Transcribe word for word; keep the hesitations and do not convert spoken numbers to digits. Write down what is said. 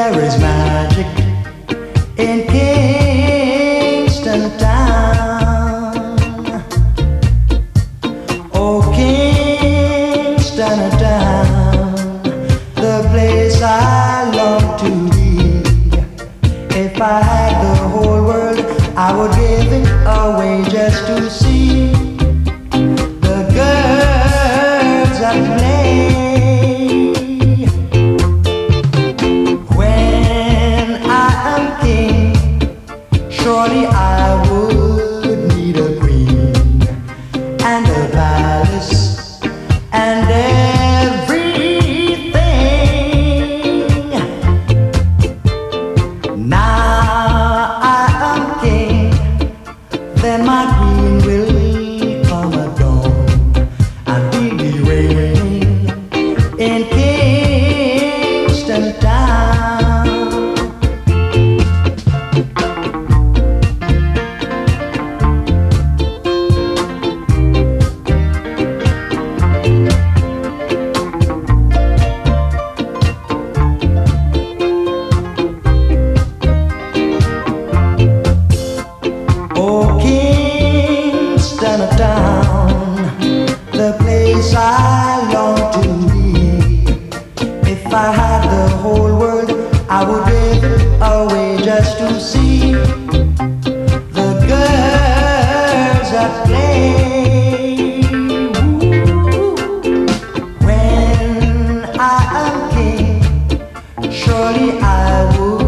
There is magic in Kingston town. Oh, Kingston town, the place I long to be. If I had the whole world, I would give it away just to see the girls that play. When I am king, surely I would need a queen and a palace and everything. Now I am king, then my queen will come at dawn, and we'll be reigning in Kingston town. Oh, Kingston town, the place I long to be. If I had the whole world, I would give it away just to see the girls that play. Ooh. When I am king, surely I would